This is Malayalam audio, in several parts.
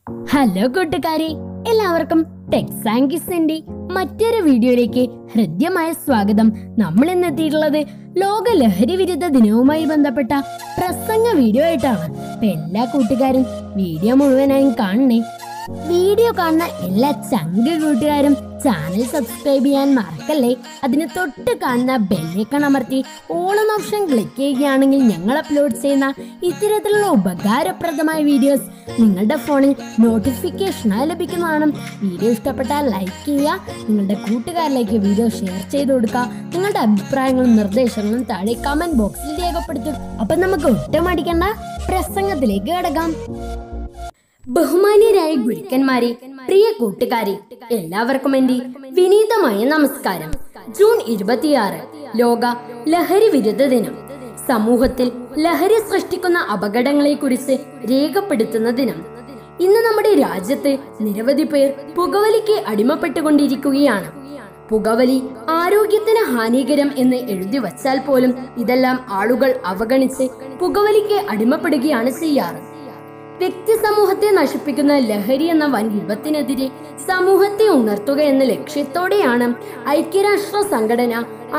ഹലോ കൂട്ടുകാരെ, എല്ലാവർക്കും ടെക്സ് ആൻഡ് കിസിന്റെ മറ്റൊരു വീഡിയോയിലേക്ക് ഹൃദ്യമായ സ്വാഗതം. നമ്മൾ ഇന്ന് എത്തിയിട്ടുള്ളത് ലോക ലഹരി വിരുദ്ധ ദിനവുമായി ബന്ധപ്പെട്ട പ്രസംഗ വീഡിയോ ആയിട്ടാണ്. അപ്പൊ എല്ലാ കൂട്ടുകാരും വീഡിയോ മുഴുവനായും കാണണേ. വീഡിയോ കാണുന്ന എല്ലാ ചങ്ക് കൂട്ടുകാരും ചാനൽ സബ്സ്ക്രൈബ് ചെയ്യാൻ മറക്കല്ലേ. അതിന് തൊട്ട് കാണുന്ന ബെല്ലൈക്കൺ അമർത്തി ഓൾ എന്ന ഓപ്ഷൻ ക്ലിക്ക് ചെയ്യുകയാണെങ്കിൽ ഞങ്ങൾ അപ്ലോഡ് ചെയ്യുന്ന ഇത്തരത്തിലുള്ള ഉപകാരപ്രദമായ വീഡിയോസ് നിങ്ങളുടെ ഫോണിൽ നോട്ടിഫിക്കേഷനായി ലഭിക്കുന്നതാണ്. വീഡിയോ ഇഷ്ടപ്പെട്ടാൽ ലൈക്ക് ചെയ്യുക, നിങ്ങളുടെ കൂട്ടുകാരിലേക്ക് വീഡിയോ ഷെയർ ചെയ്ത് കൊടുക്കുക. നിങ്ങളുടെ അഭിപ്രായങ്ങളും നിർദ്ദേശങ്ങളും താഴെ കമന്റ് ബോക്സിൽ രേഖപ്പെടുത്തുക. അപ്പൊ നമുക്ക് ഒട്ടും അടിക്കണ്ട, പ്രസംഗത്തിലേക്ക് കടക്കാം. ബഹുമാന്യരായ ഗുരുക്കന്മാരെ, പ്രിയ കൂട്ടുകാരെ, എല്ലാവർക്കും എന്റെ വിനീതമായ നമസ്കാരം. ജൂൺ 26 ലോക ലഹരി വിരുദ്ധ ദിനം. സമൂഹത്തിൽ ലഹരി സൃഷ്ടിക്കുന്ന അപകടങ്ങളെ കുറിച്ച് രേഖപ്പെടുത്തുന്ന ദിനം. ഇന്ന് നമ്മുടെ രാജ്യത്ത് നിരവധി പേർ പുകവലിക്ക് അടിമപ്പെട്ടുകൊണ്ടിരിക്കുകയാണ്. പുകവലി ആരോഗ്യത്തിന് ഹാനികരം എന്ന് എഴുതി വച്ചാൽ പോലും ഇതെല്ലാം ആളുകൾ അവഗണിച്ച് പുകവലിക്ക് അടിമപ്പെടുകയാണ് ചെയ്യാറ്. വ്യക്തി സമൂഹത്തെ നശിപ്പിക്കുന്ന ലഹരി എന്ന വൻ വിപത്തിനെതിരെ സമൂഹത്തെ ഉണർത്തുക എന്ന ലക്ഷ്യത്തോടെയാണ് ഐക്യരാഷ്ട്ര സംഘടന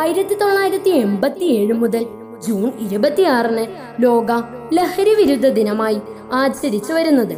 1987 മുതൽ ജൂൺ 26 ലോക ലഹരി വിരുദ്ധ ദിനമായി ആചരിച്ചു വരുന്നത്.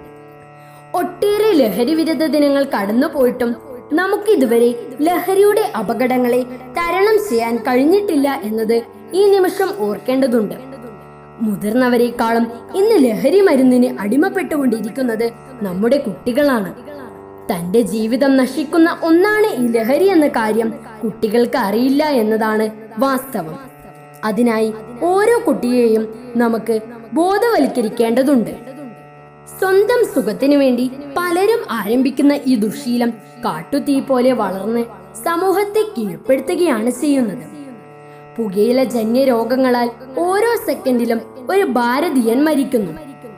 ഒട്ടേറെ ലഹരി വിരുദ്ധ ദിനങ്ങൾ കടന്നുപോയിട്ടും നമുക്കിതുവരെ ലഹരിയുടെ അപകടങ്ങളെ തരണം ചെയ്യാൻ കഴിഞ്ഞിട്ടില്ല എന്നത് ഈ നിമിഷം ഓർക്കേണ്ടതുണ്ട്. മുതിർന്നവരെക്കാളും ഇന്ന് ലഹരി മരുന്നിന് അടിമപ്പെട്ടുകൊണ്ടിരിക്കുന്നത് നമ്മുടെ കുട്ടികളാണ്. തന്റെ ജീവിതം നശിക്കുന്ന ഒന്നാണ് ഈ ലഹരി എന്ന കാര്യം കുട്ടികൾക്ക് അറിയില്ല എന്നതാണ് വാസ്തവം. അതിനായി ഓരോ കുട്ടിയെയും നമുക്ക് ബോധവൽക്കരിക്കേണ്ടതുണ്ട്. സ്വന്തം സുഖത്തിനു വേണ്ടി പലരും ആരംഭിക്കുന്ന ഈ ദുശ്ശീലം കാട്ടുതീ പോലെ വളർന്ന് സമൂഹത്തെ കീഴ്പ്പെടുത്തുകയാണ് ചെയ്യുന്നത്. പുകയില ജന്യ രോഗങ്ങളാൽ ഓരോ സെക്കൻഡിലും ഒരു ഭാരതീയൻ മരിക്കുന്നു.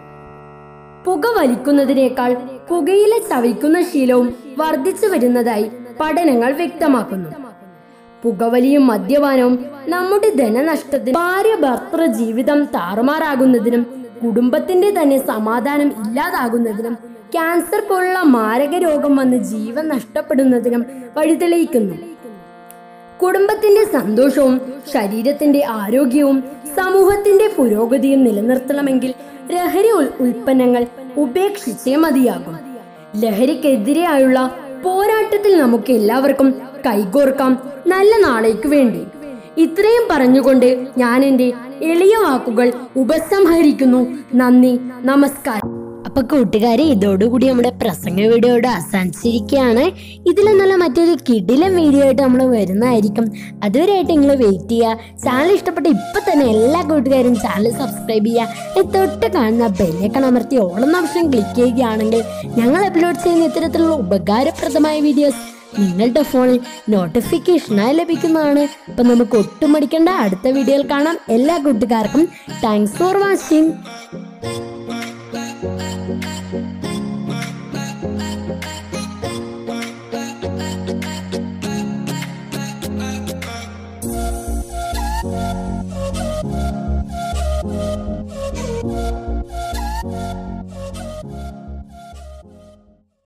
പുക വലിക്കുന്നതിനേക്കാൾ പുകയില ചവയ്ക്കുന്ന ശീലവും വർദ്ധിച്ചു വരുന്നതായി പഠനങ്ങൾ വ്യക്തമാക്കുന്നു. പുകവലിയും മദ്യപാനവും നമ്മുടെ ധനനഷ്ടത്തിനും ഭാര്യ ഭർത്തൃ ജീവിതം താറുമാറാകുന്നതിനും കുടുംബത്തിന്റെ തന്നെ സമാധാനം ഇല്ലാതാകുന്നതിനും ക്യാൻസർ പോലുള്ള മാരക രോഗം വന്ന് ജീവൻ നഷ്ടപ്പെടുന്നതിനും വഴിതെളിയിക്കുന്നു. കുടുംബത്തിന്റെ സന്തോഷവും ശരീരത്തിന്റെ ആരോഗ്യവും സമൂഹത്തിന്റെ പുരോഗതിയും നിലനിർത്തണമെങ്കിൽ ലഹരി ഉൽപ്പന്നങ്ങൾ ഉപേക്ഷിച്ചേ മതിയാകും. ലഹരിക്കെതിരെയായുള്ള പോരാട്ടത്തിൽ നമുക്ക് എല്ലാവർക്കും കൈകോർക്കാം, നല്ല നാളേക്ക് വേണ്ടി. ഇത്രയും പറഞ്ഞുകൊണ്ട് ഞാൻ എൻ്റെ എളിയ വാക്കുകൾ ഉപസംഹരിക്കുന്നു. നന്ദി, നമസ്കാരം. അപ്പൊ കൂട്ടുകാരെ, ഇതോടുകൂടി നമ്മുടെ പ്രസംഗ വീഡിയോയുടെ അവസാനിച്ചിരിക്കുകയാണ്. ഇതിലെന്നുള്ള മറ്റൊരു കിടിലൻ വീഡിയോ ആയിട്ട് നമ്മൾ വരുന്നതായിരിക്കും. അതുവരെയായിട്ട് നിങ്ങൾ വെയിറ്റ് ചെയ്യുക. ചാനൽ ഇഷ്ടപ്പെട്ട ഇപ്പൊ തന്നെ എല്ലാ കൂട്ടുകാരും ചാനൽ സബ്സ്ക്രൈബ് ചെയ്യുക. തൊട്ട് കാണുന്ന ബെല്ലൈക്കൺ അമർത്തി ഓൾ എന്ന ഓപ്ഷൻ ക്ലിക്ക് ചെയ്യുകയാണെങ്കിൽ ഞങ്ങൾ അപ്ലോഡ് ചെയ്യുന്ന ഇത്തരത്തിലുള്ള ഉപകാരപ്രദമായ വീഡിയോസ് നിങ്ങളുടെ ഫോണിൽ നോട്ടിഫിക്കേഷനായി ലഭിക്കുന്നതാണ്. അപ്പൊ നമുക്ക് ഒട്ടും മടിക്കേണ്ട, അടുത്ത വീഡിയോയിൽ കാണാം. എല്ലാ കൂട്ടുകാർക്കും താങ്ക്സ് ഫോർ വാച്ചിങ്.